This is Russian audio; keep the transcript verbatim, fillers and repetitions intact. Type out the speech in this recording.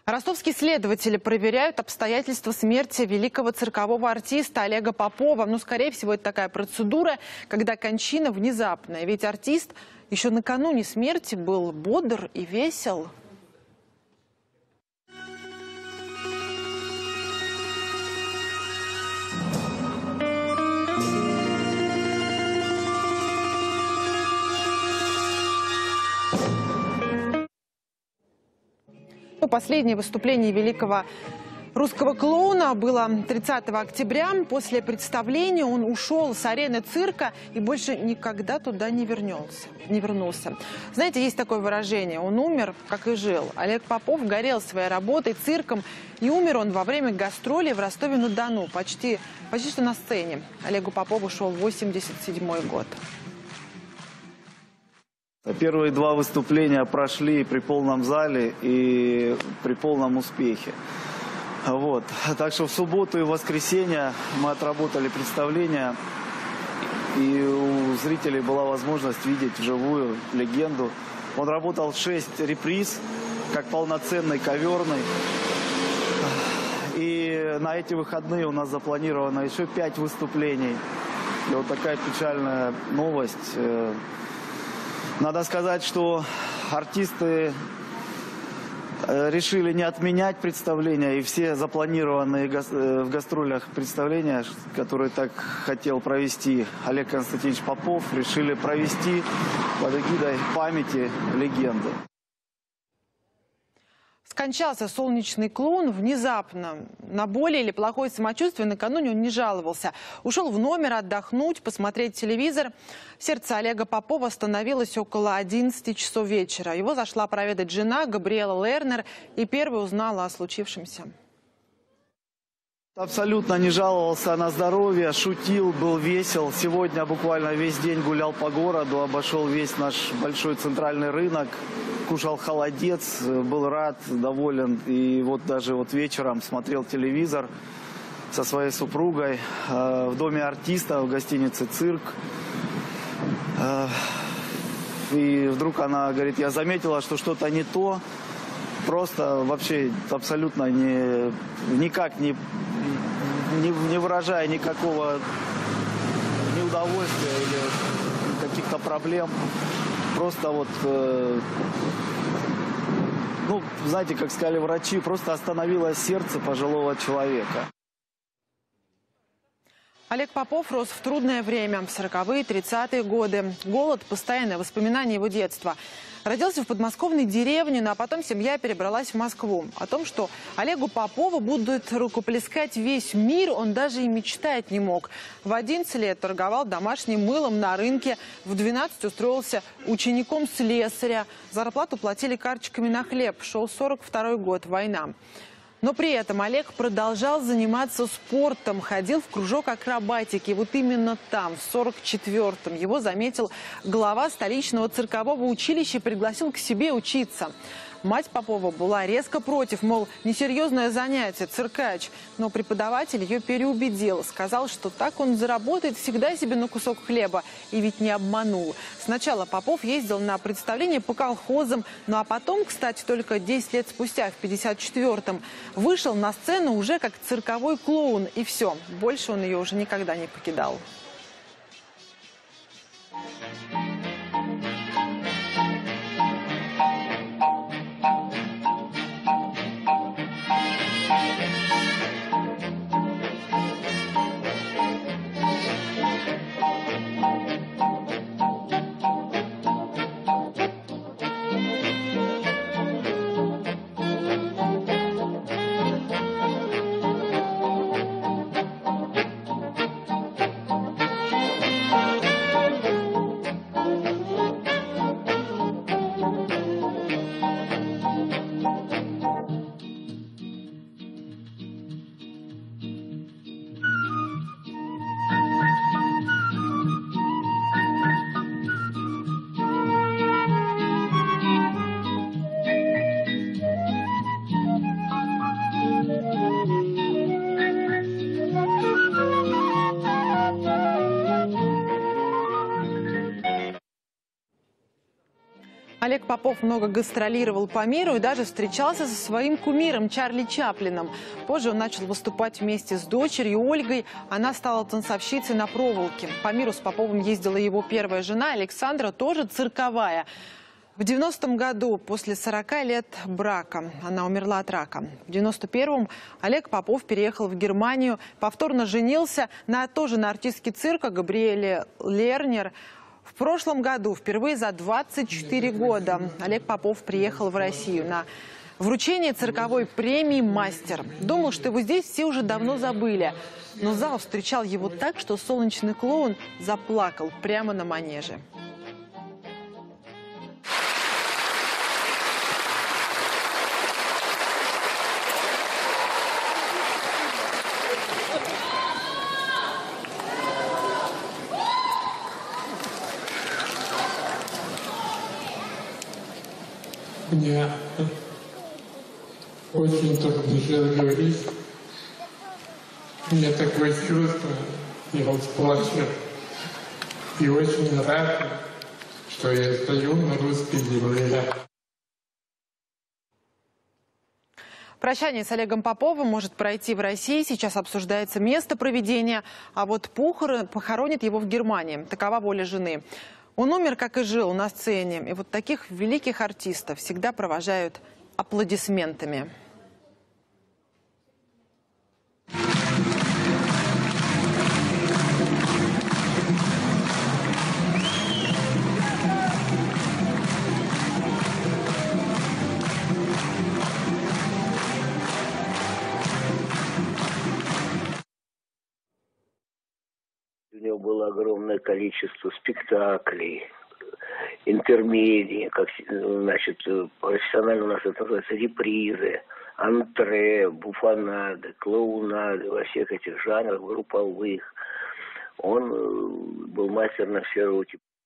Ростовские следователи проверяют обстоятельства смерти великого циркового артиста Олега Попова. Ну, скорее всего, это такая процедура, когда кончина внезапная. Ведь артист еще накануне смерти был бодр и весел. Последнее выступление великого русского клоуна было тридцатого октября. После представления он ушел с арены цирка и больше никогда туда не вернулся. Не вернулся. Знаете, есть такое выражение: он умер, как и жил. Олег Попов горел своей работой, цирком, и умер он во время гастролей в Ростове-на-Дону, почти, почти что на сцене. Олегу Попову шел восемьдесят седьмой год. Первые два выступления прошли при полном зале и при полном успехе. Вот. Так что в субботу и воскресенье мы отработали представление, и у зрителей была возможность видеть вживую легенду. Он работал шесть реприз, как полноценный коверный. И на эти выходные у нас запланировано еще пять выступлений. И вот такая печальная новость. Надо сказать, что артисты решили не отменять представления, и все запланированные в гастролях представления, которые так хотел провести Олег Константинович Попов, решили провести под эгидой памяти легенды. Скончался солнечный клоун внезапно. На боли или плохое самочувствие накануне он не жаловался. Ушел в номер отдохнуть, посмотреть телевизор. Сердце Олега Попова остановилось около одиннадцати часов вечера. Его зашла проведать жена Габриэла Лернер и первой узнала о случившемся. Абсолютно не жаловался на здоровье, шутил, был весел. Сегодня буквально весь день гулял по городу, обошел весь наш большой центральный рынок, кушал холодец, был рад, доволен. И вот даже вот вечером смотрел телевизор со своей супругой э, в доме артиста в гостинице «Цирк». Э, и вдруг она говорит: я заметила, что что-то не то. Просто вообще абсолютно не, никак не, не, не выражая никакого неудовольствия или каких-то проблем. Просто вот, э, ну, знаете, как сказали врачи, просто остановилось сердце пожилого человека. Олег Попов рос в трудное время, в сороковые, тридцатые годы. Голод, постоянное воспоминание его детства. Родился в подмосковной деревне, ну а потом семья перебралась в Москву. О том, что Олегу Попову будут рукоплескать весь мир, он даже и мечтать не мог. В одиннадцать лет торговал домашним мылом на рынке, в двенадцать устроился учеником слесаря. Зарплату платили карточками на хлеб. Шел сорок второй год, война. Но при этом Олег продолжал заниматься спортом, ходил в кружок акробатики. Вот именно там, в сорок четвёртом, его заметил глава столичного циркового училища и пригласил к себе учиться. Мать Попова была резко против, мол, несерьезное занятие, циркач. Но преподаватель ее переубедил, сказал, что так он заработает всегда себе на кусок хлеба. И ведь не обманул. Сначала Попов ездил на представления по колхозам, ну а потом, кстати, только десять лет спустя, в пятьдесят четвёртом, вышел на сцену уже как цирковой клоун. И все, больше он ее уже никогда не покидал. Попов много гастролировал по миру и даже встречался со своим кумиром Чарли Чаплином. Позже он начал выступать вместе с дочерью Ольгой. Она стала танцовщицей на проволоке. По миру с Поповым ездила его первая жена Александра, тоже цирковая. В девяностом году, после сорока лет брака, она умерла от рака. В девяносто первом Олег Попов переехал в Германию, повторно женился на тоже на артистке цирка Габриэле Лернер. В прошлом году, впервые за двадцать четыре года, Олег Попов приехал в Россию на вручение цирковой премии «Мастер». Думал, что его здесь все уже давно забыли. Но зал встречал его так, что солнечный клоун заплакал прямо на манеже. Мне очень трудно сейчас говорить. У меня такое чувство, я вот плачу. И очень рад, что я стою на русской земле. Прощание с Олегом Поповым может пройти в России. Сейчас обсуждается место проведения, а вот похороны, похоронят его в Германии. Такова воля жены. Он умер, как и жил, на сцене. И вот таких великих артистов всегда провожают аплодисментами. У него было огромное количество спектаклей, интермедий, как, значит, профессионально у нас это называется репризы, антре, буфонады, клоунады, во всех этих жанрах групповых. Он был мастер на все руки.